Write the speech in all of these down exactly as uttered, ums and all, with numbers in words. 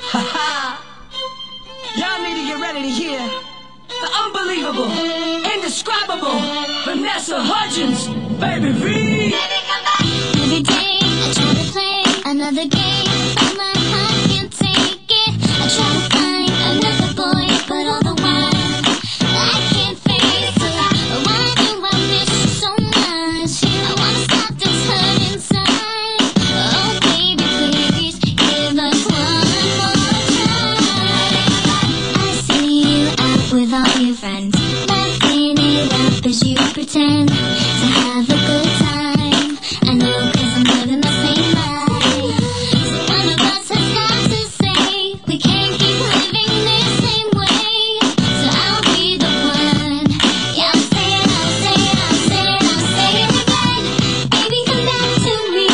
Ha ha! Y'all need to get ready to hear the unbelievable, indescribable Vanessa Hudgens, baby V. Every day I try to play another game, but my heart can't take it. I try to find another boy, but all the while I can't face it. Why do I miss you so much? I wanna stop this hurt inside. Oh baby, please give us one more try. I see you out with all your friends, laughing it up as you pretend to have a good time. I know, 'cause I'm living the same life. So one of us has got to say we can't keep living this same way. So I'll be the one. Yeah, I'll say it, I'll say it, I'll say it, I'll say it again. Baby, come back to me.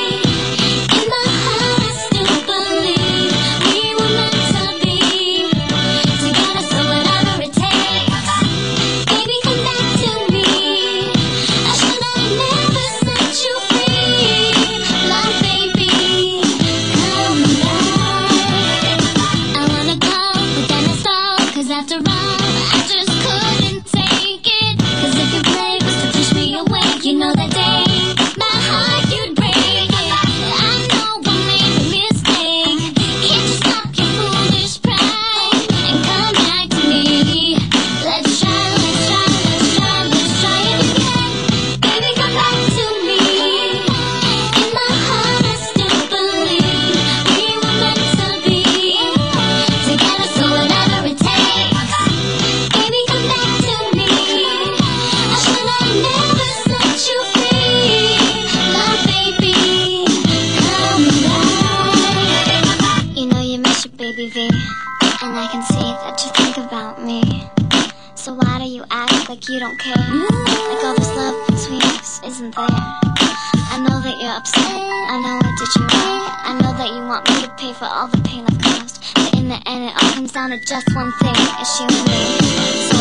In my heart I still believe we were meant to be together, so whatever it takes. Baby, come back to me. I should have never set you free. Love, baby, come back. I wanna go, but then I stop, 'cause after all, I just couldn't take it. 'Cause if your play was to push me away, you know that day my heart you'd break it. I know I made a mistake. Can't you stop your foolish pride and come back to me? Let's try, let's try, let's try, let's try it again. Baby, come back to me. In my heart I still believe we were meant to be together, so whatever it takes. Baby, come back to me. I should have never set you free. Love, baby, come back. You know you miss your baby V, and I can see that you think about me. So why do you act like you don't care? Like all this love between us isn't there. I know that you're upset, I know I did you wrong. I know that you want me to pay for all the pain I've caused, but in the end it all comes down to just one thing, it's you and me. So